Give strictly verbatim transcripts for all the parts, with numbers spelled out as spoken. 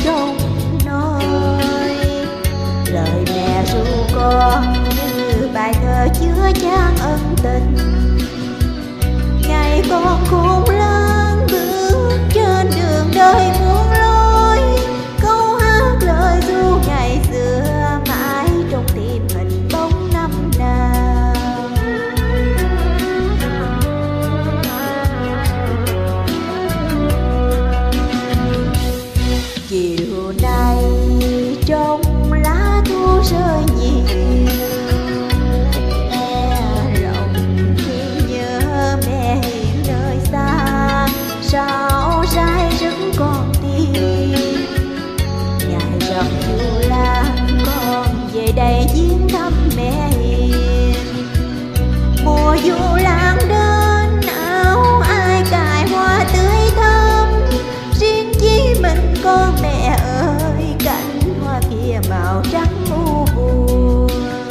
trong nôi. Lời mẹ ru con như bài thơ chứa chan ân tình. Ngày con khôn lớn bước trên đường đời muôn lối, câu hát lời ru ngày xưa mãi trong tim hình bóng năm nào. Chiều nay trong lá thu rơi nhiều, e lòng khi nhớ mẹ hiện nơi xa. Sao trái rất con tim ngày rằm Vu Lan con về đây viếng thăm mẹ hiền. Mùa Vu Lan đến áo ai cài hoa tươi thắm, riêng chỉ mình con mẹ ơi cánh hoa kia màu trắng u buồn.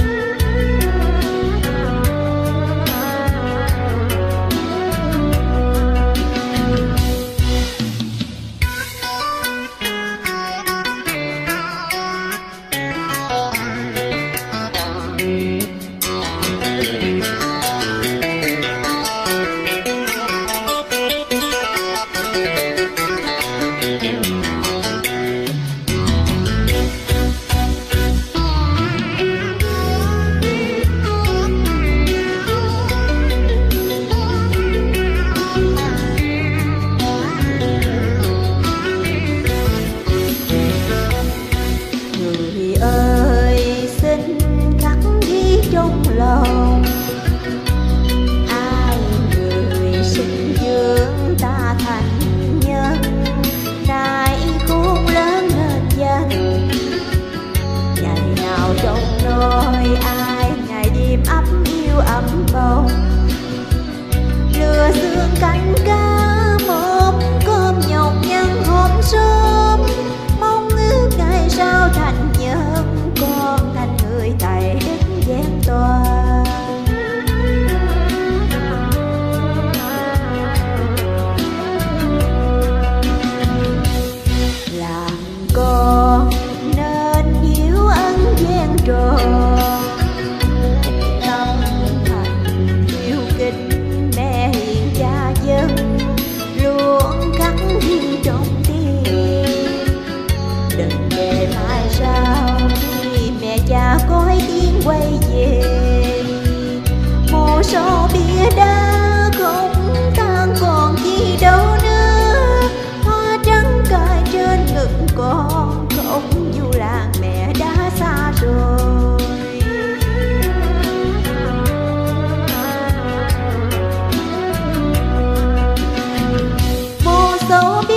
Lòng ai người sinh dưỡng ta thành nhân, nay khôn lớn lên danh. Ngày nào trong nôi ai ngày đêm ấp yêu ấm bồng, lừa xương canh cá mồm cơm nhọc nhằn hôm sớm. Mong ước ngày sau thành nhân con thành người tài đức vẹn toàn. Làm con nên hiếu ân gian tròn, tâm thành yêu kính mẹ hiền cha dân luôn khắc ghi trong tim. Đừng để mai sau khi mẹ cha cõi tiếng quay về, mồ sâu bia đá không tan còn chi đâu nữa. Hoa trắng cài trên ngực con không Vu Lan mẹ đã xa rồi. Mồ sâu